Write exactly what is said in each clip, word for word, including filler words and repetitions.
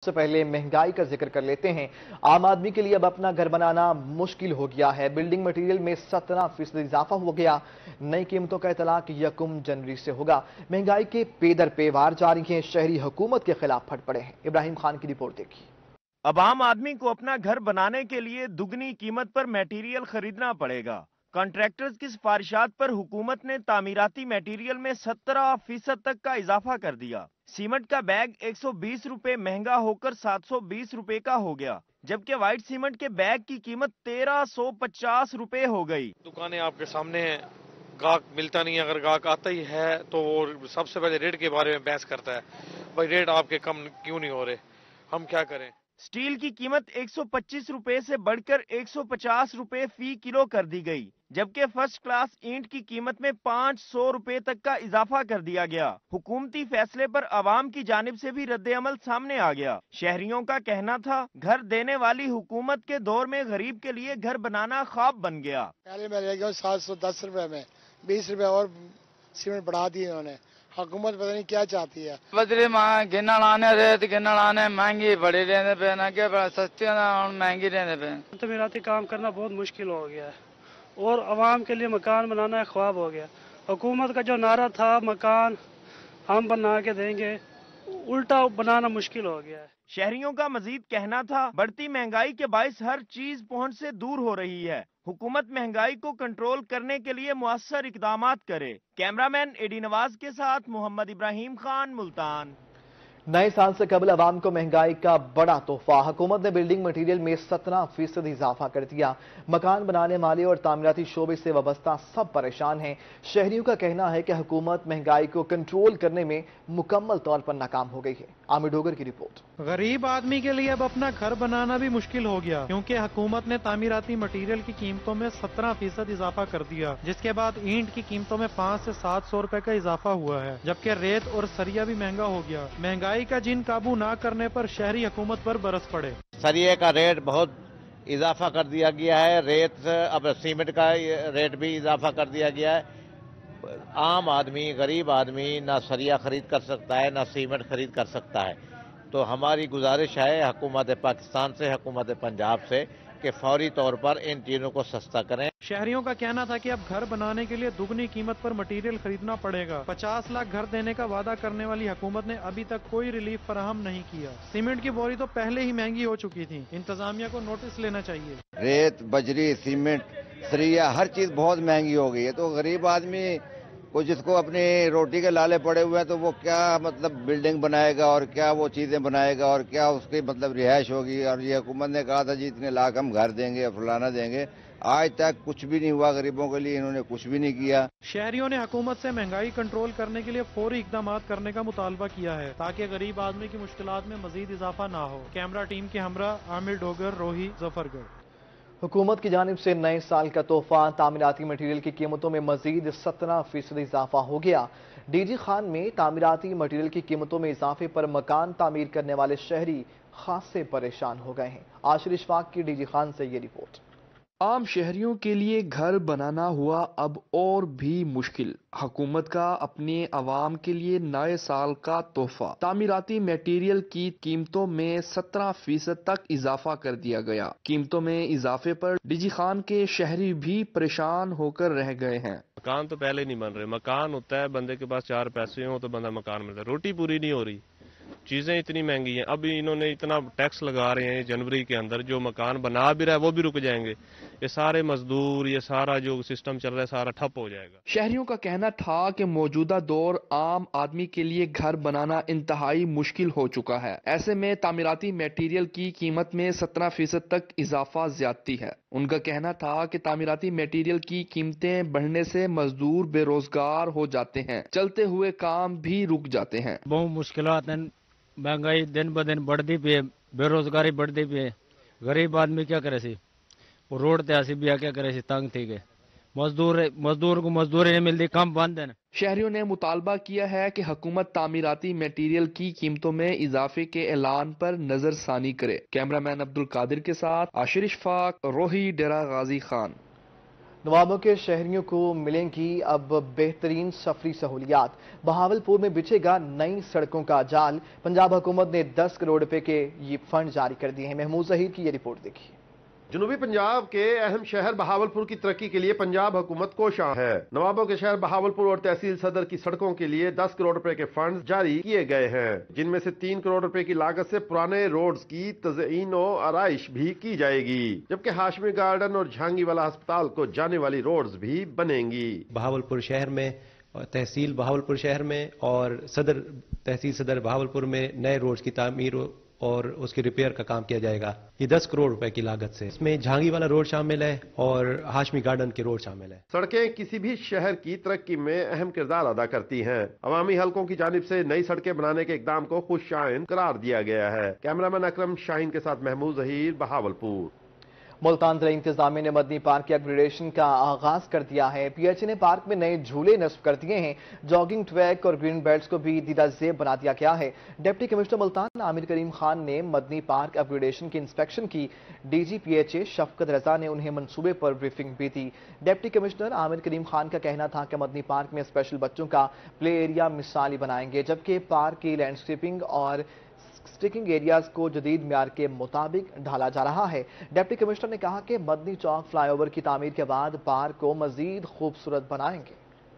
سے پہلے مہنگائی کا ذکر کر لیتے ہیں۔ عام آدمی کے لیے اب اپنا گھر بنانا مشکل ہو گیا ہے۔ بلڈنگ مٹیریل میں سترہ فیصد اضافہ ہو گیا۔ نئی قیمتوں کا اطلاق یکم جنوری سے ہوگا۔ مہنگائی کے پے در پے وار جاری ہیں۔ شہری حکومت کے خلاف پھٹ پڑے ہیں۔ ابراہیم خان کی رپورٹ دیکھیے۔ اب عام آدمی کو اپنا گھر بنانے کے لیے دگنی قیمت پر میٹیریل خریدنا پڑے گا۔ کانٹریکٹرز کی سفارشات پر حکومت نے تعمیراتی میٹیریل میں سترہ فیصد تک کا اضافہ کر دیا۔ سیمنٹ کا بیگ ایک سو بیس روپے مہنگا ہو کر سات سو بیس روپے کا ہو گیا، جبکہ وائٹ سیمنٹ کے بیگ کی قیمت تیرہ سو پچاس روپے ہو گئی۔ دکانیں آپ کے سامنے ہیں، گاہک ملتا نہیں، اگر گاہک آتا ہی ہے تو وہ سب سے پہلے ریٹ کے بارے میں بحث کرتا ہے، بھائی ریٹ آپ کے کم کیوں نہیں ہو رہے، ہم کیا کریں۔ سٹیل کی قیمت ایک سو پچیس روپے سے بڑھ کر ایک سو پچاس روپے فی کلو کر دی گئی، جبکہ فرسٹ کلاس اینٹ کی قیمت میں پانچ سو روپے تک کا اضافہ کر دیا گیا۔ حکومتی فیصلے پر عوام کی جانب سے بھی رد عمل سامنے آ گیا۔ شہریوں کا کہنا تھا گھر دینے والی حکومت کے دور میں غریب کے لیے گھر بنانا خواب بن گیا۔ پہلے میں لے گیا سات سو دس روپے میں، بیس روپے اور سیمنٹ بڑھا دیے انہوں نے۔ حکومت پتہ نہیں کیا چاہتی ہے۔ بدری ماں گنڑ آنے ریت گنڑ آنے مہنگی بڑی رہنے پہ نہ کہ سستی مہنگی رہنے پہ تعمیراتی کام کرنا بہت مشکل ہو گیا ہے اور عوام کے لیے مکان بنانا ایک خواب ہو گیا۔ حکومت کا جو نعرہ تھا مکان ہم بنا کے دیں گے، الٹا بنانا مشکل ہو گیا ہے۔ شہریوں کا مزید کہنا تھا بڑھتی مہنگائی کے باعث ہر چیز پہنچ سے دور ہو رہی ہے۔ حکومت مہنگائی کو کنٹرول کرنے کے لیے مؤثر اقدامات کرے۔ کیمرہ مین ایڈی نواز کے ساتھ محمد ابراہیم خان، ملتان۔ نئے سال سے قبل عوام کو مہنگائی کا بڑا تحفہ۔ حکومت نے بلڈنگ مٹیریل میں سترہ فیصد اضافہ کر دیا۔ مکان بنانے والے اور تعمیراتی شعبے سے وابستہ سب پریشان ہیں۔ شہریوں کا کہنا ہے کہ حکومت مہنگائی کو کنٹرول کرنے میں مکمل طور پر ناکام ہو گئی ہے۔ عامر ڈوگر کی رپورٹ۔ غریب آدمی کے لیے اب اپنا گھر بنانا بھی مشکل ہو گیا، کیونکہ حکومت نے تعمیراتی مٹیریل کی قیمتوں میں سترہ فیصد اضافہ کر دیا، جس کے بعد اینٹ کی قیمتوں میں پانچ سے سات سو روپے کا اضافہ ہوا ہے، جبکہ ریت اور سریا بھی مہنگا ہو گیا۔ مہنگائی کا جن قابو نہ کرنے پر شہری حکومت پر برس پڑے۔ سریے کا ریٹ بہت اضافہ کر دیا گیا ہے، ریت اب سیمنٹ کا ریٹ بھی اضافہ کر دیا گیا ہے۔ عام آدمی، غریب آدمی نہ سریا خرید کر سکتا ہے، نہ سیمنٹ خرید کر سکتا ہے۔ تو ہماری گزارش ہے حکومت پاکستان سے، حکومت پنجاب سے کہ فوری طور پر ان چیزوں کو سستا کریں۔ شہریوں کا کہنا تھا کہ اب گھر بنانے کے لیے دگنی قیمت پر مٹیریل خریدنا پڑے گا۔ پچاس لاکھ گھر دینے کا وعدہ کرنے والی حکومت نے ابھی تک کوئی ریلیف فراہم نہیں کیا۔ سیمنٹ کی بوری تو پہلے ہی مہنگی ہو چکی تھی، انتظامیہ کو نوٹس لینا چاہیے۔ ریت، بجری، سیمنٹ، سریا ہر چیز بہت مہنگی ہو گئی ہے، تو غریب آدمی کو جس کو اپنی روٹی کے لالے پڑے ہوئے ہیں تو وہ کیا مطلب بلڈنگ بنائے گا اور کیا وہ چیزیں بنائے گا اور کیا اس کی مطلب رہائش ہوگی۔ اور یہ حکومت نے کہا تھا جی اتنے لاکھ ہم گھر دیں گے، فلانا دیں گے، آج تک کچھ بھی نہیں ہوا غریبوں کے لیے، انہوں نے کچھ بھی نہیں کیا۔ شہریوں نے حکومت سے مہنگائی کنٹرول کرنے کے لیے فوری اقدامات کرنے کا مطالبہ کیا ہے تاکہ غریب آدمی کی مشکلات میں مزید اضافہ نہ ہو۔ کیمرہ ٹیم کے ہمراہ عامر ڈوگر، روہی، ظفر گڑھ۔ حکومت کی جانب سے نئے سال کا تحفہ، تعمیراتی مٹیریل کی قیمتوں میں مزید سترہ فیصد اضافہ ہو گیا۔ ڈی جی خان میں تعمیراتی مٹیریل کی قیمتوں میں اضافے پر مکان تعمیر کرنے والے شہری خاصے پریشان ہو گئے ہیں۔ عاشر اشفاق کی ڈی جی خان سے یہ رپورٹ۔ عام شہریوں کے لیے گھر بنانا ہوا اب اور بھی مشکل۔ حکومت کا اپنے عوام کے لیے نئے سال کا تحفہ، تعمیراتی میٹیریل کی قیمتوں میں سترہ فیصد تک اضافہ کر دیا گیا۔ قیمتوں میں اضافے پر ڈی جی خان کے شہری بھی پریشان ہو کر رہ گئے ہیں۔ مکان تو پہلے نہیں بن رہے، مکان ہوتا ہے بندے کے پاس چار پیسے ہوں تو بندہ مکان ملتا ہے، روٹی پوری نہیں ہو رہی، چیزیں اتنی مہنگی ہیں۔ اب انہوں نے اتنا ٹیکس لگا رہے ہیں جنوری کے اندر، جو مکان بنا بھی رہا ہے وہ بھی رک جائیں گے۔ یہ سارے مزدور، یہ سارا جو سسٹم چل رہا ہے سارا ٹھپ ہو جائے گا۔ شہریوں کا کہنا تھا کہ موجودہ دور عام آدمی کے لیے گھر بنانا انتہائی مشکل ہو چکا ہے۔ ایسے میں تعمیراتی میٹیریل کی قیمت میں سترہ فیصد تک اضافہ زیادتی ہے۔ ان کا کہنا تھا کہ تعمیراتی میٹیریل کی قیمتیں بڑھنے سے مزدور بے روزگار ہو جاتے ہیں، چلتے ہوئے کام بھی رک جاتے ہیں۔ بہت مشکلات ہیں، مہنگائی دن ب دن بڑھتی پی ہے، بے روزگاری بڑھتی پی ہے۔ غریب آدمی کیا کرے سی، وہ روڈ تے آسی بیا کیا کرے سی، تنگ تھی گئے، مزدور مزدور کو مزدوری نہیں ملتی، کم بند ہے۔ شہریوں نے مطالبہ کیا ہے کہ حکومت تعمیراتی میٹیریل کی قیمتوں میں اضافے کے اعلان پر نظر ثانی کرے۔ کیمرہ مین عبد القادر کے ساتھ عاشر اشفاق، روہی، ڈیرہ غازی خان۔ नवाबों के शहरियों को मिलेंगी अब बेहतरीन सफरी सहूलियात। बहावलपुर में बिछेगा नई सड़कों का जाल। पंजाब हुकूमत ने दस करोड़ रुपए के ये फंड जारी कर दिए हैं। महमूद जहीर की ये रिपोर्ट देखिए। जनूबी पंजाब के अहम शहर बहावलपुर की तरक्की के लिए पंजाब हुकूमत कोशां है। नवाबों के शहर बहावलपुर और तहसील सदर की सड़कों के लिए दस करोड़ रुपए के फंड जारी किए गए हैं, जिनमें से तीन करोड़ रुपए की लागत से पुराने रोड्स की तज़ईन और आराइश भी की जाएगी, जबकि हाशमी गार्डन और झांगीवाला अस्पताल को जाने वाली रोड्स भी बनेंगी। बहावलपुर शहर में, तहसील बहावलपुर शहर में और सदर तहसील सदर बहावलपुर में नए रोड्स की तामीर और उसके रिपेयर का काम किया जाएगा। ये दस करोड़ रुपए की लागत से। इसमें झांगी वाला रोड शामिल है और हाशमी गार्डन के रोड शामिल है। सड़कें किसी भी शहर की तरक्की में अहम किरदार अदा करती हैं। अवामी हलकों की जानिब से नई सड़कें बनाने के इकदाम को खुशशाइन करार दिया गया है। कैमरामैन अकरम शाहीन के साथ महमूद जहीर, बहावलपुर। मुल्तान जिला इंतजामिया ने मदनी पार्क के अपग्रेडेशन का आगाज कर दिया है। पीएचई ने पार्क में नए झूले नस्ब कर दिए हैं। जॉगिंग ट्रैक और ग्रीन बेल्ट्स को भी दीदा जेब बना दिया गया है। डिप्टी कमिश्नर मुल्तान आमिर करीम खान ने मदनी पार्क अपग्रेडेशन की इंस्पेक्शन की। डीजी पीएचई शफकत रजा ने उन्हें मंसूबे पर ब्रीफिंग भी दी। डिप्टी कमिश्नर आमिर करीम खान का कहना था कि मदनी पार्क में स्पेशल बच्चों का प्ले एरिया मिसाली बनाएंगे, जबकि पार्क की लैंडस्केपिंग और स्टिकिंग एरियाज को जदीद म्यार के मुताबिक ढाला जा रहा है। डिप्टी कमिश्नर ने कहा कि मदनी चौक फ्लाईओवर की तामीर के बाद पार्क को मजीद खूबसूरत बनाएंगे।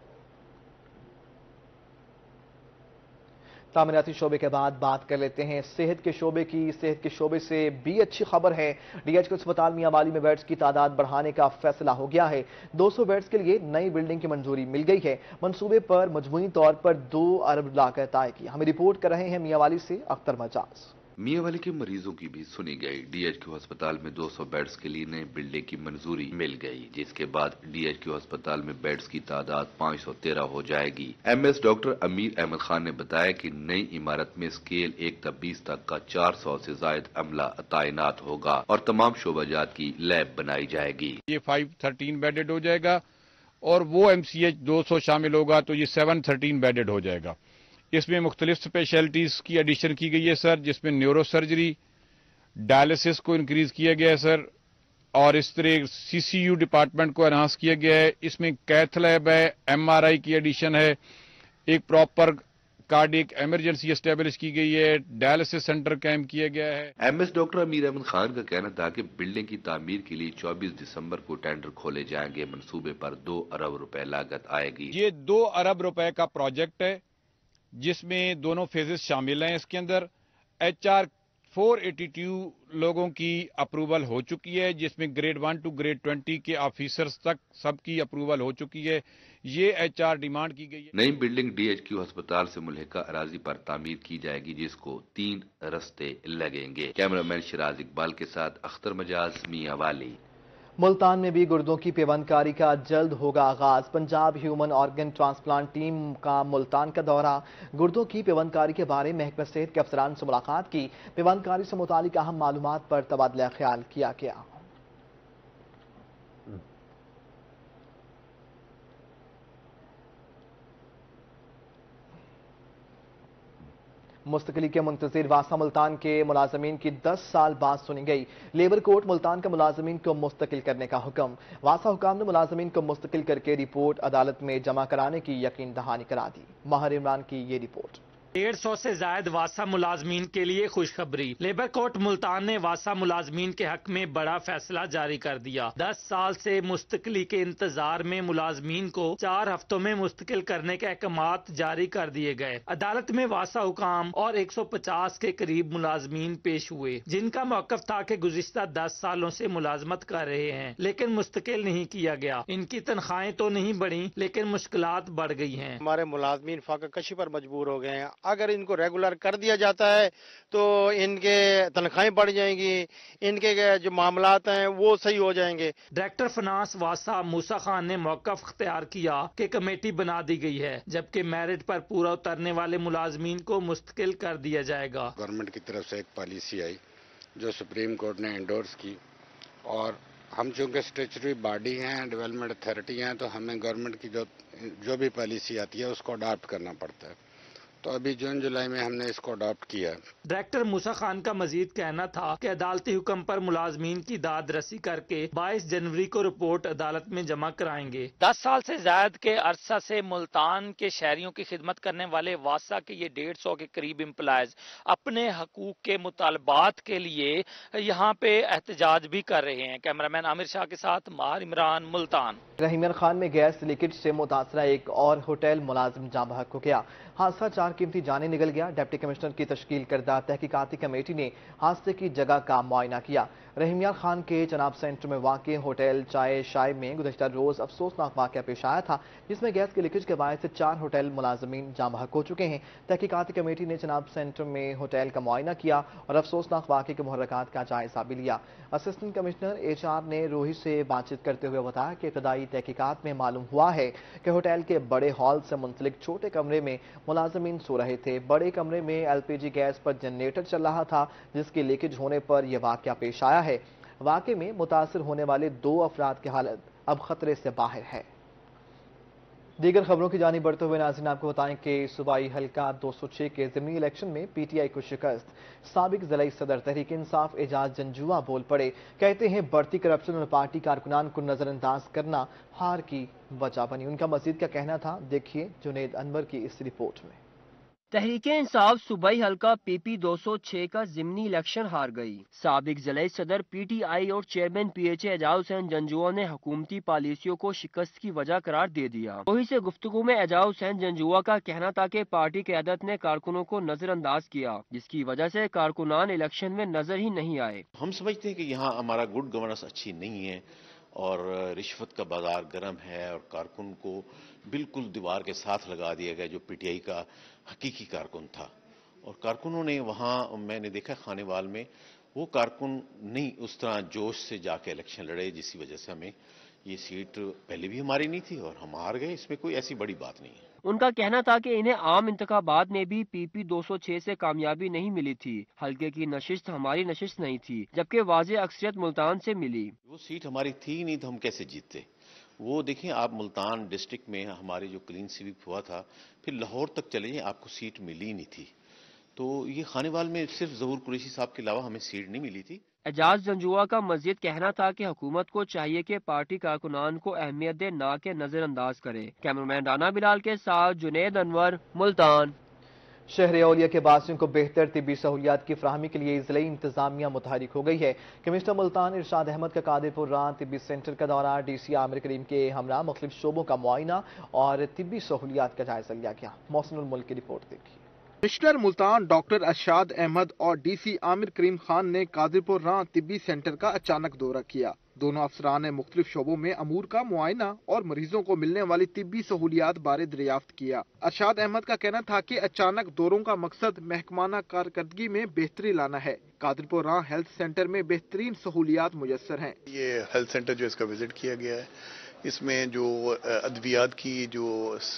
तामीराती शोबे के बाद बात कर लेते हैं सेहत के शोबे की। सेहत के शोबे से भी अच्छी खबर है। डीएचक्यू अस्पताल मियां वाली में बेड्स की तादाद बढ़ाने का फैसला हो गया है। दो सौ बेड्स के लिए नई बिल्डिंग की मंजूरी मिल गई है। मंसूबे पर मजमूई तौर पर दो अरब लागत आएगी। हमें रिपोर्ट कर रहे हैं मियां वाली से अख्तर मजाज। मियां वाली के मरीजों की भी सुनी गई। डीएचक्यू अस्पताल में दो सौ बेड्स के लिए नई बिल्डिंग की मंजूरी मिल गई, जिसके बाद डीएचक्यू अस्पताल में बेड्स की तादाद पाँच सौ तेरह हो जाएगी। एमएस डॉक्टर अमीर अहमद खान ने बताया कि नई इमारत में स्केल एक तक बीस तक का चार सौ से जायद अमला तैनात होगा और तमाम शोबाजात की लैब बनाई जाएगी। ये फाइव थर्टीन बेडेड हो जाएगा और वो एमसीएच दो सौ शामिल होगा तो ये सेवन थर्टीन बेडेड हो जाएगा। इसमें मुख्तलिफ स्पेशलिटीज की एडिशन की गई है सर, जिसमें न्यूरो सर्जरी, डायलिसिस को इंक्रीज किया गया है सर, और इस तरह सीसीयू डिपार्टमेंट को एनहांस किया गया है। इसमें कैथ लैब है, एमआरआई की एडिशन है, एक प्रॉपर कार्डियक इमरजेंसी एस्टेब्लिश की गई है, डायलिसिस सेंटर कायम किया गया है। एमएस डॉक्टर अमीर अहमद खान का कहना था कि बिल्डिंग की तामीर के लिए चौबीस दिसंबर को टेंडर खोले जाएंगे। मंसूबे पर दो अरब रुपए लागत आएगी। ये दो अरब रुपए का प्रोजेक्ट है जिसमें दोनों फेजेस शामिल हैं। इसके अंदर H R four eighty two लोगों की अप्रूवल हो चुकी है, जिसमें grade one to grade twenty के ऑफिसर्स तक सबकी अप्रूवल हो चुकी है। ये एच आर डिमांड की गई है। नई बिल्डिंग डीएचक्यू अस्पताल से मुल्हिका अराजी पर तामीर की जाएगी, जिसको तीन रस्ते लगेंगे। कैमरामैन शिराज इकबाल के साथ अख्तर मजाज, मियां वाली। मुल्तान में भी गुर्दों की पेवंदकारी का जल्द होगा आगाज। Punjab human organ transplant team का मुल्तान का दौरा। गुर्दों की पेवंदकारी के बारे में महकमा सेहत के अफसरान से मुलाकात की। पेवंदकारी से मुतालिक अहम मालूमात पर तबादला ख्याल किया गया। मुस्तकिली के मुंतजिर वासा मुल्तान के मुलाजमीन की दस साल बाद सुनी गई। लेबर कोर्ट मुल्तान के मुलाजमीन को मुस्तकिल करने का हुक्म। वासा हुकाम ने मुलाजमीन को मुस्तकिल करके रिपोर्ट अदालत में जमा कराने की यकीन दहानी करा दी। माहिर इमरान की ये रिपोर्ट। डेढ़ सौ से जायद वासा मुलाजमीन के लिए खुशखबरी। लेबर कोर्ट मुल्तान ने वासा मुलाजमीन के हक में बड़ा फैसला जारी कर दिया। दस साल से मुस्तकिली के इंतजार में मुलाजमीन को चार हफ्तों में मुस्तकिल करने के अहकामात जारी कर दिए गए। अदालत में वासा हुकाम और एक सौ पचास के करीब मुलाजमीन पेश हुए, जिनका मौकफ था कि गुज़िश्ता दस सालों से मुलाजमत कर रहे हैं लेकिन मुस्तकिल नहीं किया गया। इनकी तनख्वाहें तो नहीं बढ़ी लेकिन मुश्किलात बढ़ गई हैं। हमारे मुलाजमीन फाका कशी पर मजबूर हो गए हैं। अगर इनको रेगुलर कर दिया जाता है तो इनके तनख्वाहें बढ़ जाएंगी, इनके जो मामलात हैं वो सही हो जाएंगे। डायरेक्टर फाइनेंस वासा मूसा खान ने मौकफ इख्तियार किया कि कमेटी बना दी गई है, जबकि मेरिट पर पूरा उतरने वाले मुलाजमीन को मुस्तकिल कर दिया जाएगा। गवर्नमेंट की तरफ से एक पॉलिसी आई जो सुप्रीम कोर्ट ने एंडोर्स की, और हम चूंकि स्टेचुटरी बॉडी हैं, डेवलपमेंट अथॉरिटी हैं, तो हमें गवर्नमेंट की जो जो भी पॉलिसी आती है उसको अडॉप्ट करना पड़ता है। तो अभी जून जुलाई में हमने इसको अडॉप्ट किया। डायरेक्टर मूसा खान का मजीद कहना था कि अदालती हुक्म पर मुलाजमीन की दाद रसी करके बाईस जनवरी को रिपोर्ट अदालत में जमा कराएंगे। दस साल से ज्यादा के अरसा से मुल्तान के शहरियों की खिदमत करने वाले वासा के ये डेढ़ सौ के करीब एम्प्लॉयज अपने हकूक के मुतालबात के लिए यहाँ पे एहतजाज भी कर रहे हैं। कैमरामैन आमिर शाह के साथ मार इमरान, मुल्तान। रहीमियन खान में गैस लीकेज से मुतासरा एक और होटल मुलाजिम जाँ बहक हो गया। हादसा चार कीमती जाने निकल गया। डिप्टी कमिश्नर की तश्कील करदा तहकीकाती कमेटी ने हादसे की जगह का मुआयना किया। रहीमियन खान के चनाब सेंटर में वाक़ होटल चाय शाय में गुज़श्ता रोज अफसोसनाक वाक़या पेश आया था, जिसमें गैस के लीकेज के बायस से चार होटल मुलाजमीन जाँ बहक हो चुके हैं। तहकीकाती कमेटी ने चनाब सेंटर में होटल का मुआयना किया और अफसोसनाक वाक़े के मुहर्रकात का जायजा भी लिया। असिस्टेंट कमिश्नर एच आर ने रोही से बातचीत करते हुए बताया कि इब्तदाई तहकीकात में मालूम हुआ है कि होटल के बड़े हॉल से मुंसलिक छोटे कमरे में मुलाजमीन सो रहे थे। बड़े कमरे में एल पी जी गैस पर जनरेटर चल रहा था, जिसकी लीकेज होने पर यह वाक़या पेश आया है। वाक़े में मुतासर होने वाले दो अफराद की हालत अब खतरे से बाहर है। दीगर खबरों की जानिब बढ़ते हुए नाज़रीन आपको बताएं कि सूबाई हल्का दो सौ छह के ज़मीनी इलेक्शन में पी टी आई को शिकस्त। साबिक ज़िला सदर तहरीक इंसाफ एजाज जंजुआ बोल पड़े। कहते हैं बढ़ती करप्शन और पार्टी कारकुनान को नजरअंदाज करना हार की वजह बनी। उनका मजीद क्या कहना था, देखिए जुनेद अनवर की इस रिपोर्ट में। तहरीक इंसाफ सूबाई हल्का पी पी दो सौ छह का ज़िमनी इलेक्शन हार गई। साबिक ज़िला सदर पी टी आई और chairman P H A Ejaz Hussain Janjua ने हुकूमती पॉलिसियों को शिकस्त की वजह करार दे दिया। वही से गुफ्तगू में एजाज हुसैन जंजुआ का कहना था कि पार्टी क़यादत ने कारकुनों को नजरअंदाज किया, जिसकी वजह से कारकुनान इलेक्शन में नजर ही नहीं आए। हम समझते हैं कि यहाँ हमारा गुड गवर्नेंस अच्छी नहीं है और रिश्वत का बाजार गर्म है और कारकुन को बिल्कुल दीवार के साथ लगा दिया गया, जो पीटीआई का हकीकी कारकुन था। और कारकुनों ने वहाँ, मैंने देखा खानेवाल में, वो कारकुन नहीं उस तरह जोश से जाके इलेक्शन लड़े, जिसकी वजह से हमें ये सीट पहले भी हमारी नहीं थी और हम हार गए। इसमें कोई ऐसी बड़ी बात नहीं है। उनका कहना था कि इन्हें आम इंतखाबात में भी पी पी दो सौ छह से कामयाबी नहीं मिली थी। हल्के की नशिस्त हमारी नशिस्त नहीं थी, जबकि वाज़े अक्सरियत मुल्तान से मिली। वो सीट हमारी थी नहीं तो हम कैसे जीतते। वो देखें आप, मुल्तान डिस्ट्रिक्ट में हमारे जो क्लीन स्वीप हुआ था, फिर लाहौर तक चले जाएं, आपको सीट मिली नहीं थी। तो ये खानेवाल में सिर्फ ज़हूर कुरैशी साहब के अलावा हमें सीट नहीं मिली थी। एजाज जंजुआ का मजीद कहना था कि हुकूमत को चाहिए कि पार्टी कारकुनान को अहमियत दे, ना के नजरअंदाज करे। कैमरामैन राना बिलाल के साथ जुनेद अनवर, मुल्तान। शहर औलिया के बासियों को बेहतर तिब्बी सहूलियात की फराहमी के लिए ज़िला इंतजामिया मुतहरिक हो गई है। कमिश्नर मुल्तान इरशाद अहमद का कादिरपुर रान तिब्बी सेंटर का दौरा, डी सी आमिर करीम के हमरा मुख्तलिफ शोबों का मुआयना और तिब्बी सहूलियात का जायजा लिया गया। मोहसिनुल मुल्क की रिपोर्ट देखिए। कमिश्नर मुल्तान डॉक्टर अरशाद अहमद और डी सी आमिर करीम खान ने कादिरपुर रान तिब्बी सेंटर का अचानक दौरा किया। दोनों अफसरान ने मुख्तलिफ शोबों में अमूर का मुआयना और मरीजों को मिलने वाली तिब्बी सहूलियात बारे दरियाफ्त किया। अरशाद अहमद का कहना था कि अचानक दौरों का मकसद महकमाना कारकर्दगी में बेहतरी लाना है। कादिरपुर रान हेल्थ सेंटर में बेहतरीन सहूलियात मुयस्सर हैं। ये हेल्थ सेंटर जो इसका विजिट किया गया है, इसमें जो अद्वियात की जो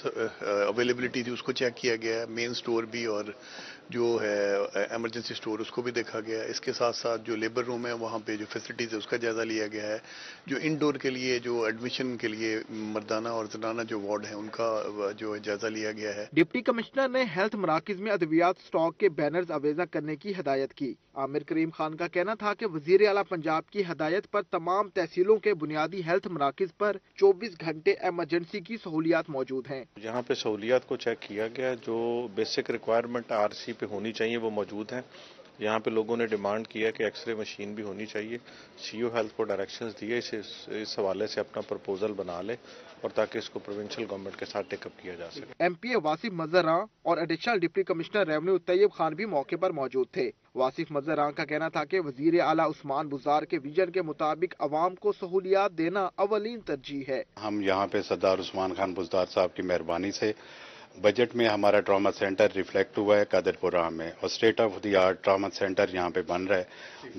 अवेलेबिलिटी थी उसको चेक किया गया है। मेन स्टोर भी और जो है इमरजेंसी स्टोर उसको भी देखा गया है। इसके साथ साथ जो लेबर रूम है वहाँ पे जो फैसिलिटीज है उसका जायजा लिया गया है। जो इंडोर के लिए जो एडमिशन के लिए मर्दाना और जनाना जो वार्ड है उनका जो जायजा लिया गया है। डिप्टी कमिश्नर ने हेल्थ मराकज में अद्वियात स्टॉक के बैनर्स अवेजा करने की हिदायत की। आमिर करीम खान का कहना था कि वजीर आला पंजाब की हिदायत पर तमाम तहसीलों के बुनियादी हेल्थ मराकज पर चौबीस घंटे इमरजेंसी की सहूलियात मौजूद हैं। यहाँ पे सहूलियात को चेक किया गया, जो बेसिक रिक्वायरमेंट आर सी पे होनी चाहिए वो मौजूद है। यहाँ पे लोगों ने डिमांड किया कि एक्सरे मशीन भी होनी चाहिए। सीओ हेल्थ को डायरेक्शंस दिए इस इस हवाले से अपना प्रपोजल बना ले और ताकि इसको प्रोविंशियल गवर्नमेंट के साथ टेकअप किया जा सके। एमपीए वासिफ मजरा और additional deputy commissioner revenue Tayyab Khan भी मौके पर मौजूद थे। वासिफ मजरा का कहना था कि वजीर आला उस्मान बुजार के विजन के मुताबिक अवाम को सहूलियात देना अवलीन तरजीह है। हम यहाँ पे सरदार उस्मान खान बुजदार साहब की मेहरबानी से बजट में हमारा ट्रॉमा सेंटर रिफ्लेक्ट हुआ है कादिरपुरा में, और state of the art trauma centre यहाँ पे बन रहा है,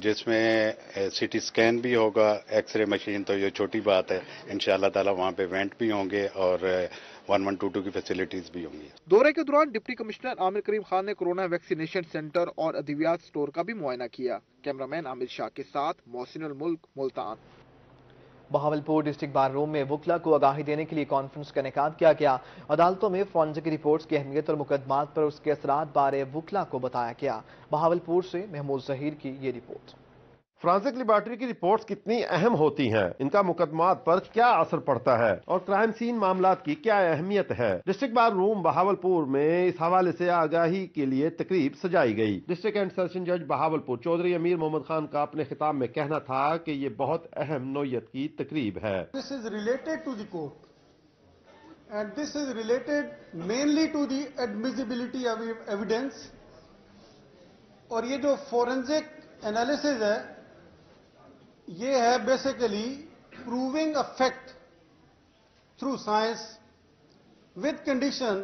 जिसमें सीटी स्कैन भी होगा, एक्सरे मशीन तो ये छोटी बात है, इंशाअल्लाह ताला वहाँ पे वेंट भी होंगे और वन वन टू टू की फैसिलिटीज भी होंगी। दौरे के दौरान डिप्टी कमिश्नर आमिर करीम खान ने कोरोना वैक्सीनेशन सेंटर और अद्वियात स्टोर का भी मुआयना किया। कैमरामैन आमिर शाह के साथ Mohsinul Mulk, Multan. Bahawalpur district bar room में वकला को आगाही देने के लिए कॉन्फ्रेंस का इनेकाद किया गया। अदालतों में फॉरेंसिक रिपोर्ट्स की अहमियत और मुकदमात पर उसके असरात बारे वकला को बताया गया। बहावलपुर से महमूद जहीर की ये रिपोर्ट। फ्रांसिक लेबॉर्ट्री की रिपोर्ट्स कितनी अहम होती हैं, इनका मुकदमात पर क्या असर पड़ता है और क्राइम सीन मामलात की क्या अहमियत है। डिस्ट्रिक्ट बार रूम बहावलपुर में इस हवाले से आगाही के लिए तकरीब सजाई गई। डिस्ट्रिक्ट एंड सेशन जज बहावलपुर चौधरी अमीर मोहम्मद खान का अपने खिताब में कहना था कि ये बहुत अहम नौयत की तकरीब है। This is related to the court and this is related mainly to the admissibility of evidence. और ये जो फोरेंसिक एनालिसिस है ये है basically proving a fact through science with condition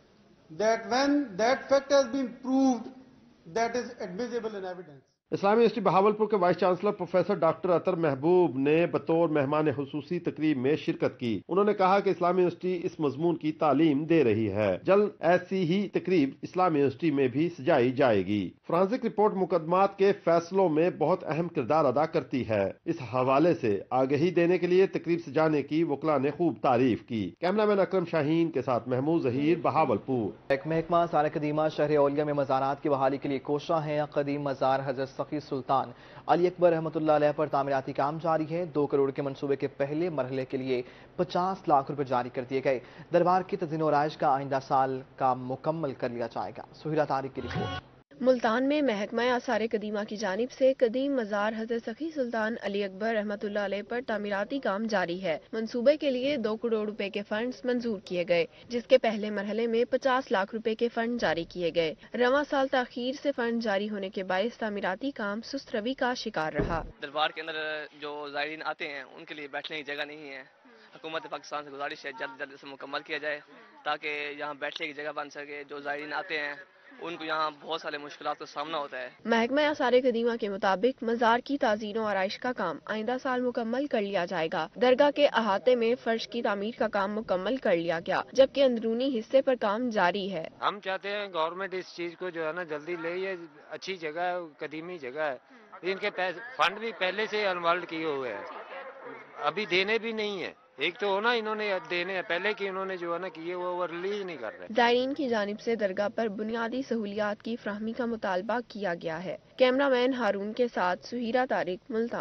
that when that fact has been proved, that is admissible in evidence. Islamia university Bahawalpur के vice chancellor professor doctor Athar Mahboob ने बतौर मेहमान खुसूसी तकरीब में शिरकत की। उन्होंने कहा कि इस्लामी यूनिवर्सिटी इस मजमून की तालीम दे रही है। जल्द ऐसी ही तकरीब इस्लामी यूनिवर्सिटी में भी सजाई जाएगी। फ्रांसिक रिपोर्ट मुकदमात के फैसलों में बहुत अहम किरदार अदा करती है। इस हवाले से आगाही देने के लिए तकरीब सजाने की वकला ने खूब तारीफ की। कैमरामैन अकरम शाहीन के साथ महमूद जहीर, बहावलपुर। एक महकमा सारा कदीमा शहर औलिया में मज़ारात की बहाली के लिए कोशा है। कदीम मज़ार हजरत सखी सुल्तान अली अकबर रहमतुल्लाह अलैह पर तामीराती काम जारी है। दो करोड़ के मंसूबे के पहले मरहले के लिए पचास लाख रुपए जारी कर दिए गए। दरबार की तज़ीन और आइश का आइंदा साल का मुकम्मल कर लिया जाएगा। सुहिरा तारिक की रिपोर्ट। मुल्तान में महकमा आसार कदीमा की जानिब से कदीम मज़ार हज़रत सखी सुल्तान अली अकबर रहमतुल्लाह अलैह पर तामीराती काम जारी है। मंसूबे के लिए दो करोड़ रुपए के फंड्स मंजूर किए गए, जिसके पहले मरहले में पचास लाख रुपए के फंड जारी किए गए। रवां साल ताखीर से फंड जारी होने के बायस तामीराती काम सुस्त रवि का शिकार रहा। दरबार के अंदर जो ज़ायरीन आते हैं उनके लिए बैठने की जगह नहीं है। हुकूमत पाकिस्तान से गुजारिश है जल्द जल्द से मुकम्मल किया जाए ताकि यहाँ बैठने की जगह बन सके। जो ज़ायरीन आते हैं उनको यहाँ बहुत सारे मुश्किलात का सामना होता है। महकमा आसार कदीमा के मुताबिक मज़ार की ताज़ीन और आइश का काम आइंदा साल मुकम्मल कर लिया जाएगा। दरगाह के अहाते में फर्श की तामीर का काम मुकम्मल कर लिया गया, जबकि अंदरूनी हिस्से पर काम जारी है। हम चाहते हैं गवर्नमेंट इस चीज को जो है ना जल्दी ले। ये अच्छी जगह है, कदीमी जगह है, इनके फंड भी पहले से अनवाल्ड किए हुए हैं, अभी देने भी नहीं है। एक तो होना इन्होंने देने हैं पहले की, इन्होंने जो है ना किए वो रिलीज नहीं कर रहे। ज़ायरीन की जानिब से दरगाह पर बुनियादी सहूलियात की फ्राहमी का मुतालबा किया गया है। कैमरामैन हारून के साथ सुहीरा तारिक, मुल्तान।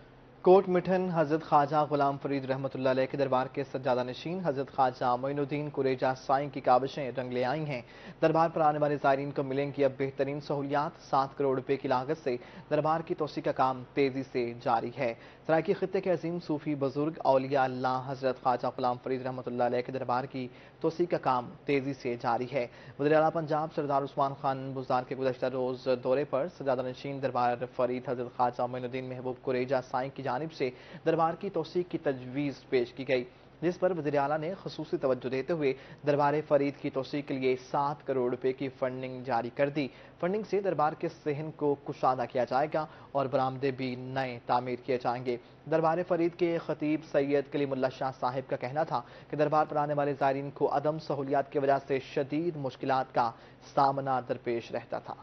कोट मिठन हजरत ख्वाजा गुलाम फरीद रहमतुल्लाह अलैह के दरबार के सज्जादा नशीन हजरत ख्वाजा मोइनुद्दीन कुरेजा साईं की काबिशें रंग ले आई हैं। दरबार पर आने वाले ज़ायरीन को मिलेंगी अब बेहतरीन सहूलियात। सात करोड़ रुपए की लागत से दरबार की तोसी का काम तेजी से जारी है। सराइकी खित्ते के अजीम सूफी बुजुर्ग औलिया अल्लाह हजरत ख्वाजा गुलाम फरीद रहमतुल्लाह अलैह के दरबार की तोसी का काम तेजी से जारी है। वज़ीर आला पंजाब सरदार उस्मान खान बुज़दार के गुज़श्ता रोज दौरे पर सज्जादा नशीन दरबार फरीद हजरत ख्वाजा मोइनुद्दीन महबूब कुरेजा साईं की जानिब से दरबार की तोसी की तजवीज़ पेश की गई, जिस पर वज़ीर आला ने खुसूसी तवज्जो देते हुए दरबार फरीद की तोसी के लिए सात करोड़ रुपए की फंडिंग जारी कर दी। फंडिंग से दरबार के सहन को कुशादा किया जाएगा और बरामदे भी नए तामीर किए जाएंगे। दरबार फरीद के खतीब सैयद कलीमुल्लाह शाह साहिब का कहना था कि दरबार पर आने वाले ज़ायरीन को अदम सहूलियात की वजह से शदीद मुश्किलात का सामना दरपेश रहता था।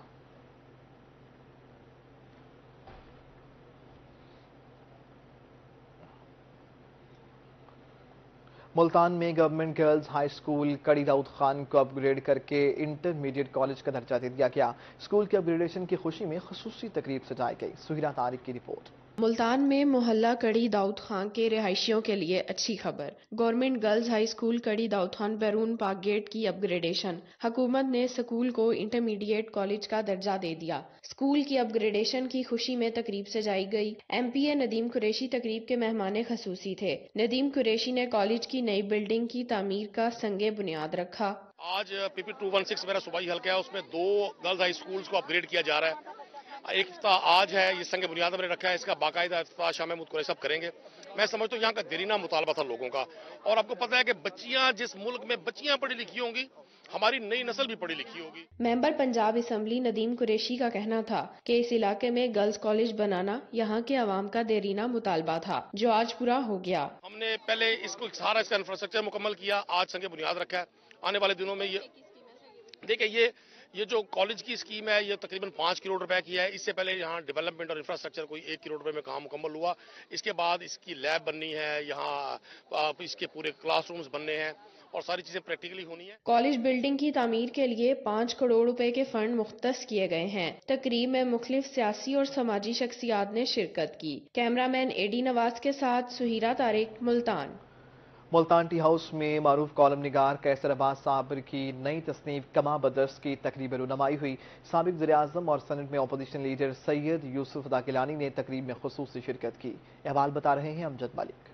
मुल्तान में government girls high school Kari Daud Khan को अपग्रेड करके इंटरमीडिएट कॉलेज का दर्जा दे दिया गया। स्कूल के अपग्रेडेशन की खुशी में खुसूसी तकरीब सजाई गई। सुहिरा तारिक की रिपोर्ट। मुल्तान में मोहल्ला कड़ी दाऊद खान के रिहायशियों के लिए अच्छी खबर। Government girls high school Kari Daud Khan बैरून पार्क गेट की अपग्रेडेशन। हुकूमत ने स्कूल को इंटरमीडिएट कॉलेज का दर्जा दे दिया। स्कूल की अपग्रेडेशन की खुशी में तकरीब सजाई गई। M P A Nadeem Qureshi तकरीब के मेहमान खसूसी थे। नदीम कुरैशी ने कॉलेज की नई बिल्डिंग की तामीर का संगे बुनियाद रखा। आज पीपी टू वन सिक्स मेरा सूबाई हल्का है, उसमें दो गर्ल्स हाई स्कूल्स को अपग्रेड किया जा रहा है। एक आज है, ये संग बुनियाद हमने रखा है, इसका बाकायदा इफ्तिताह शाह महमूद कुरैशी साहब करेंगे। मैं समझता हूँ यहाँ का देरीना मुतालबा था लोगों का, और आपको पता है कि बच्चियाँ जिस मुल्क में बच्चियाँ पढ़ी लिखी होंगी, हमारी नई नस्ल भी पढ़ी लिखी होगी। मेंबर पंजाब असम्बली नदीम कुरैशी का कहना था कि इस इलाके में गर्ल्स कॉलेज बनाना यहाँ के अवाम का देरीना मुतालबा था, जो आज पूरा हो गया। हमने पहले इसको सारा इसका इंफ्रास्ट्रक्चर मुकम्मल किया, आज संग बुनियाद रखा है। आने वाले दिनों में ये देखिए ये یہ جو کالج کی اسکیم ہے یہ تقریباً پانچ کروڑ روپے کی ہے. اس سے پہلے یہاں ڈیولپمنٹ اور انفراسٹرکچر کوئی ایک کروڑ روپے میں کام مکمل ہوا. اس کے بعد اس کی لیب بننی ہے, یہاں اس کے پورے کلاس رومز بننے ہیں اور ساری چیزیں پریکٹیکلی ہونی ہیں. کالج بلڈنگ کی تعمیر کے لیے پانچ کروڑ روپے کے فنڈ مختص کیے گئے ہیں. تقریب میں مختلف سیاسی اور سماجی شخصیات نے شرکت کی. کیمرہ مین اے ڈی نواز کے ساتھ سہیرہ طارق, ملتان. ملتان ٹی ہاؤس میں معروف کالم نگار قیصر عباس صابر کی نئی تصنیف کما بدرس کی تقریب رونمائی ہوئی. سابق وزیر اعظم اور سینٹ میں اپوزیشن لیڈر سید یوسف رضا گیلانی نے تقریب میں خصوصی شرکت کی. احوال بتا رہے ہیں امجد ملک.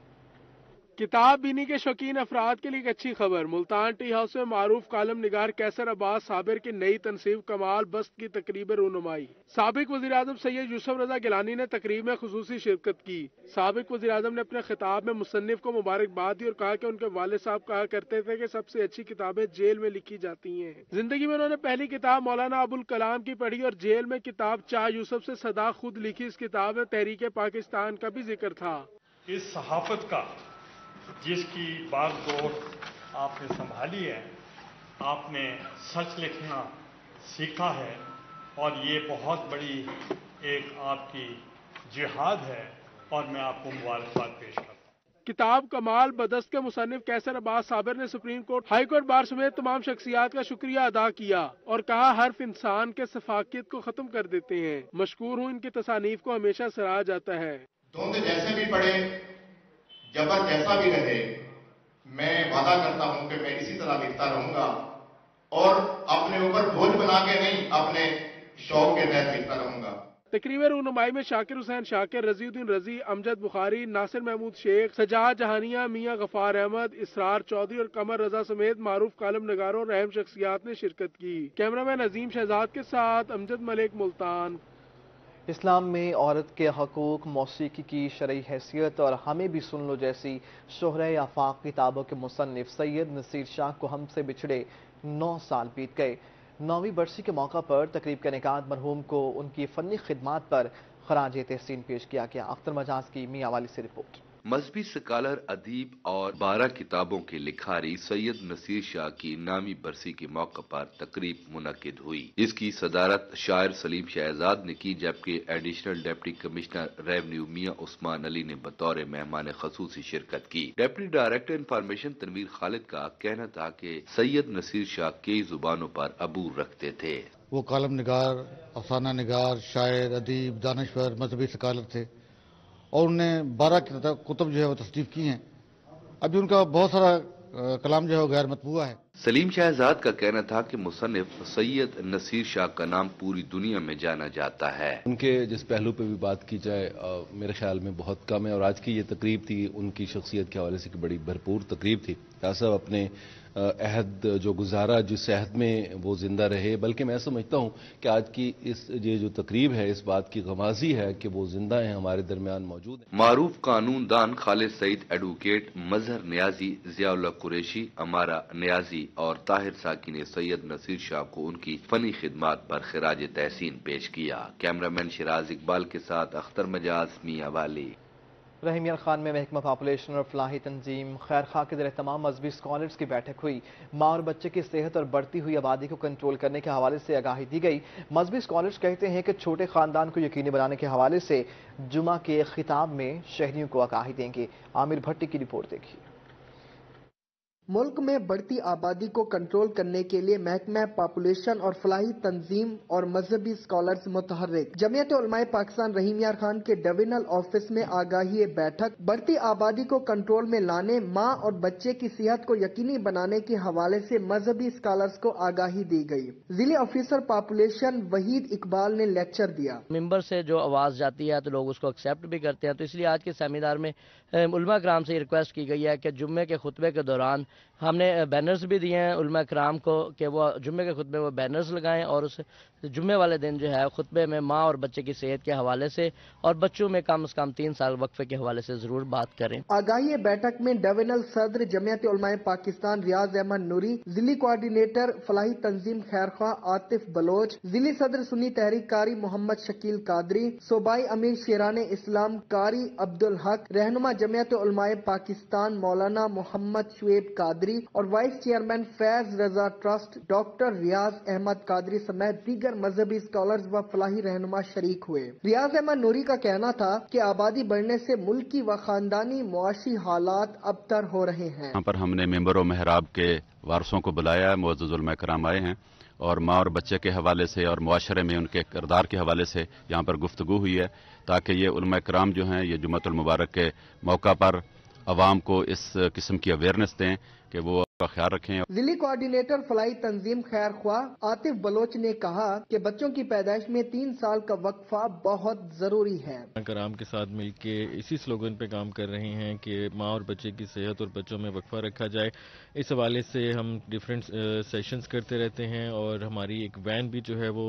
کتاب بینی کے شوقین افراد کے لیے ایک اچھی خبر. ملتان ٹی ہاؤس میں معروف کالم نگار قیصر عباس صابر کی نئی تنصیب کمال بست کی تقریب رونمائی. سابق وزیر اعظم سید یوسف رضا گیلانی نے تقریب میں خصوصی شرکت کی. سابق وزیر اعظم نے اپنے خطاب میں مصنف کو مبارکباد دی اور کہا کہ ان کے والد صاحب کہا کرتے تھے کہ سب سے اچھی کتابیں جیل میں لکھی جاتی ہیں. زندگی میں انہوں نے پہلی کتاب مولانا ابوالکلام کی پڑھی اور جیل میں کتاب چاہ یوسف سے صدا خود لکھی. اس کتاب میں تحریک پاکستان کا بھی ذکر تھا. اس صحافت کا جس کی باغ ڈور آپ نے سنبھالی ہے, آپ نے سچ لکھنا سیکھا ہے اور یہ بہت بڑی ایک آپ کی جہاد ہے اور میں آپ کو مبارکباد پیش کرتا ہوں. کتاب کمال بدست کے مصنف قیصر عباس صابر نے supreme court, high court bar سمیت تمام شخصیات کا شکریہ ادا کیا اور کہا حرف انسان کے سفاکیت کو ختم کر دیتے ہیں. مشکور ہوں ان کی تصانیف کو ہمیشہ سراہا جاتا ہے. دھند جیسے بھی پڑے, جبر جیسا بھی رہے, میں وعدہ کرتا ہوں کہ میں اسی طرح لکھتا رہوں گا اور اپنے اوپر بوجھ بنا کے نہیں, اپنے شوق کے تحت لکھتا رہوں گا. تقریب رونمائی میں شاکر حسین شاکر, رضی الدین رضی, امجد بخاری, ناصر محمود شیخ, سجاد جہانیہ, میاں غفار احمد, اسرار چودھری اور قمر رضا سمیت معروف کالم نگاروں اور اہم شخصیات نے شرکت کی. کیمرہ مین عظیم شہزاد کے ساتھ امجد ملک, ملتان. اسلام میں عورت کے حقوق, موسیقی کی شرعی حیثیت اور ہمیں بھی سن لو جیسی شہرہ آفاق کتابوں کے مصنف سید نصیر شاہ کو ہم سے بچھڑے نو سال بیت گئے. نویں برسی کے موقع پر تقریب کا انعقاد مرحوم کو ان کی فنی خدمات پر خراج تحسین پیش کیا گیا. اختر مجاز کی میاں والی سے رپورٹ. مذہبی سکالر, ادیب اور بارہ کتابوں کے لکھاری سید نصیر شاہ کی نامی برسی کے موقع پر تقریب منعقد ہوئی. اس کی صدارت شاعر سلیم شہزاد نے کی, جبکہ ایڈیشنل ڈپٹی کمشنر ریونیو میاں عثمان علی نے بطور مہمان خصوصی شرکت کی. Deputy director information Tanveer Khalid کا کہنا تھا کہ سید نصیر شاہ کئی زبانوں پر عبور رکھتے تھے. وہ کالم نگار, افسانہ نگار, شاعر, ادیب, دانشور, مذہبی سکالر تھے اور انہوں نے بارہ کتب جو ہے وہ تصنیف کی ہیں. ابھی ان کا بہت سارا کلام جو ہے وہ غیر مطبوع ہے. سلیم شہزاد کا کہنا تھا کہ مصنف سید نصیر شاہ کا نام پوری دنیا میں جانا جاتا ہے. ان کے جس پہلو پہ بھی بات کی جائے میرے خیال میں بہت کم ہے, اور آج کی یہ تقریب تھی ان کی شخصیت کے حوالے سے بڑی بھرپور تقریب تھی. صاحب اپنے عہد جو گزارا, جس عہد میں وہ زندہ رہے, بلکہ میں سمجھتا ہوں کہ آج کی اس یہ جو تقریب ہے اس بات کی غمازی ہے کہ وہ زندہ ہیں, ہمارے درمیان موجود ہیں. معروف قانون دان خالد سعید ایڈوکیٹ, مظہر نیازی, ضیاء اللہ قریشی, امارہ نیازی اور طاہر ساکی نے سید نصیر شاہ کو ان کی فنی خدمات پر خراج تحسین پیش کیا. کیمرہ مین شراز اقبال کے ساتھ اختر مجاز, میاں والی. رحیمیان خان میں محکمہ پاپولیشن اور فلاحی تنظیم خیر خواہ کے زیر تمام مذہبی اسکالرز کی بیٹھک ہوئی. ماں اور بچے کی صحت اور بڑھتی ہوئی آبادی کو کنٹرول کرنے کے حوالے سے آگاہی دی گئی. مذہبی اسکالرز کہتے ہیں کہ چھوٹے خاندان کو یقینی بنانے کے حوالے سے جمعہ کے خطاب میں شہریوں کو آگاہی دیں گے. عامر بھٹی کی رپورٹ دیکھیے. ملک میں بڑھتی آبادی کو کنٹرول کرنے کے لیے محکمہ پاپولیشن اور فلاحی تنظیم اور مذہبی اسکالرز متحرک. جمعیت علماء پاکستان رحیم یار خان کے ڈویژنل آفس میں آگاہی بیٹھک. بڑھتی آبادی کو کنٹرول میں لانے, ماں اور بچے کی صحت کو یقینی بنانے کے حوالے سے مذہبی اسکالرز کو آگاہی دی گئی. ضلع آفیسر پاپولیشن وحید اقبال نے لیکچر دیا. ممبر سے جو آواز جاتی ہے تو لوگ اس کو ایکسیپٹ بھی کرتے ہیں, تو اس لیے آج کے سیمینار میں علماء کرام سے یہ ریکویسٹ کی گئی ہے کہ جمعے کے خطبے کے دوران ہم نے بینرز بھی دیے ہیں علماء کرام کو کہ وہ جمعے کے خطبے میں بینرز لگائیں اور اس جمعے والے دن جو ہے خطبے میں ماں اور بچے کی صحت کے حوالے سے اور بچوں میں کم از کم تین سال وقفے کے حوالے سے ضرور بات کریں. آگاہی بیٹھک میں ڈویژنل صدر جمعیت علماء پاکستان ریاض احمد نوری, ضلعی کوآرڈینیٹر فلاحی تنظیم خیر خواہ عاطف بلوچ, ضلعی صدر سنی تحریک کاری محمد شکیل قادری, صوبائی امیر شیران اسلام قاری عبدالحق, رہنما جمعیت علماء پاکستان مولانا محمد شعیب قادری اور vice chairman Faiz Raza trust doctor Riaz Ahmad Qadri سمیت دیگر مذہبی اسکالرز و فلاحی رہنما شریک ہوئے۔ ریاض احمد نوری کا کہنا تھا کہ آبادی بڑھنے سے ملکی و خاندانی معاشی حالات ابتر ہو رہے ہیں۔ یہاں پر ہم نے ممبر و محراب کے وارثوں کو بلایا ہے، معزز علماء کرام آئے ہیں اور ماں اور بچے کے حوالے سے اور معاشرے میں ان کے کردار کے حوالے سے یہاں پر گفتگو ہوئی ہے، تاکہ یہ علماء کرام جو ہیں یہ جمعۃ المبارک کے موقع پر عوام کو اس قسم کی اویئرنیس دیں کہ وہ کا خیال رکھیں۔ ضلعی کوارڈینیٹر فلاحی تنظیم خیر خواہ عاطف بلوچ نے کہا کہ بچوں کی پیدائش میں تین سال کا وقفہ بہت ضروری ہے۔ کرام کے ساتھ مل کے اسی سلوگن پہ کام کر رہے ہیں کہ ماں اور بچے کی صحت اور بچوں میں وقفہ رکھا جائے۔ اس حوالے سے ہم ڈیفرنٹ سیشنز کرتے رہتے ہیں اور ہماری ایک وین بھی جو ہے وہ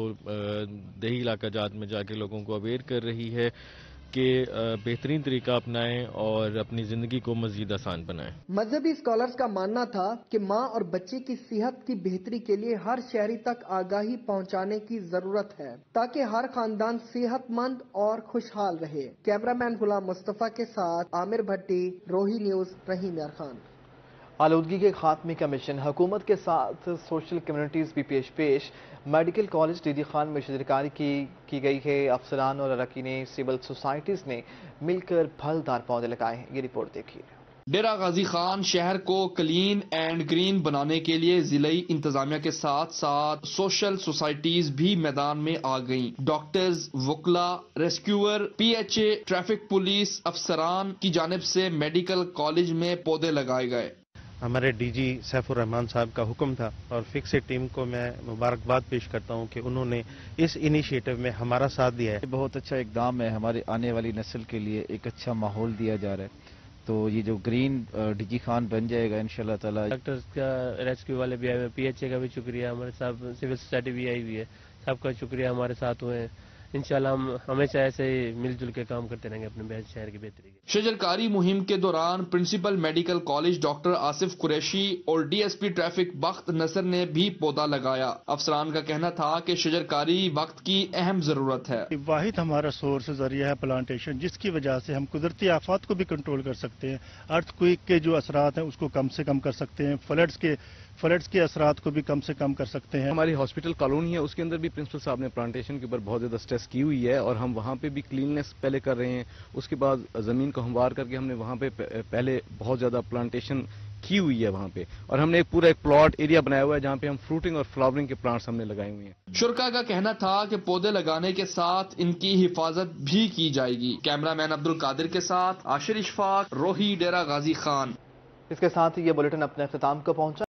دیہی علاقہ جات میں جا کے لوگوں کو اویئر کر رہی ہے کہ بہترین طریقہ اپنائیں اور اپنی زندگی کو مزید آسان بنائیں۔ مذہبی اسکالرز کا ماننا تھا کہ ماں اور بچے کی صحت کی بہتری کے لیے ہر شہری تک آگاہی پہنچانے کی ضرورت ہے تاکہ ہر خاندان صحت مند اور خوشحال رہے۔ کیمرہ مین غلام مصطفیٰ کے ساتھ عامر بھٹی، روہی نیوز، رحیم یار خان۔ آلودگی کے خاتمے کا مشن، حکومت کے ساتھ سوشل کمیونٹیز بھی پیش پیش۔ Medical college D D Khan میں شجرکاری کی کی گئی ہے۔ افسران اور اراکین سول سوسائٹیز نے مل کر پھلدار پودے لگائے ہیں۔ یہ رپورٹ دیکھیے۔ ڈیرہ غازی خان شہر کو کلین اینڈ گرین بنانے کے لیے ضلعی انتظامیہ کے ساتھ ساتھ سوشل سوسائٹیز بھی میدان میں آ گئیں۔ ڈاکٹرز، وکلا، rescuer, P H A, traffic police افسران کی جانب سے میڈیکل کالج میں پودے لگائے گئے۔ ہمارے ڈی جی سیف الرحمان صاحب کا حکم تھا اور فکس ٹیم کو میں مبارکباد پیش کرتا ہوں کہ انہوں نے اس انیشیٹو میں ہمارا ساتھ دیا ہے۔ بہت اچھا اقدام ہے، ہمارے آنے والی نسل کے لیے ایک اچھا ماحول دیا جا رہا ہے، تو یہ جو گرین ڈی جی خان بن جائے گا انشاءاللہ تعالی۔ ڈاکٹرز کا، ریسکیو والے بھی آئے ہوئے، پی ایچ اے کا بھی شکریہ، ہمارے ساتھ سول سوسائٹی بھی آئی ہوئی ہے، سب کا شکریہ ہمارے ساتھ ہوئے ہیں۔ انشاءاللہ ہم ہمیشہ ایسے ہی مل جل کے کام کرتے رہیں گے اپنے شہر کی بہتری کے۔ شجرکاری مہم کے دوران principal medical college doctor Asif Qureshi اور ڈی ایس پی ٹریفک بخت نصر نے بھی پودا لگایا۔ افسران کا کہنا تھا کہ شجرکاری وقت کی اہم ضرورت ہے۔ واحد ہمارا سورس ذریعہ ہے پلانٹیشن، جس کی وجہ سے ہم قدرتی آفات کو بھی کنٹرول کر سکتے ہیں، ارتھ کوئک کے جو اثرات ہیں اس کو کم سے کم کر سکتے ہیں، فلڈز کے فلڈز کے اثرات کو بھی کم سے کم کر سکتے ہیں۔ ہماری ہاسپٹل کالونی ہے، اس کے اندر بھی پرنسپل صاحب نے پلانٹیشن کے اوپر بہت زیادہ اسٹریس کی ہوئی ہے اور ہم وہاں پہ بھی کلیننس پہلے کر رہے ہیں، اس کے بعد زمین کو ہموار کر کے ہم نے وہاں پہ پہلے بہت زیادہ پلانٹیشن کی ہوئی ہے وہاں پہ، اور ہم نے ایک پورا ایک پلاٹ ایریا بنایا ہوا ہے جہاں پہ ہم فروٹنگ اور فلاورنگ کے پلانٹس ہم نے لگائے ہوئے ہیں۔ شرکا کا کہنا تھا کہ پودے لگانے کے ساتھ ان کی حفاظت بھی کی جائے گی۔ کیمرہ مین عبد القادر کے ساتھ عاشر اشفاق، روہی، ڈیرہ غازی خان۔ اس کے ساتھ ہی یہ بلیٹن اپنے اختتام کو پہنچا۔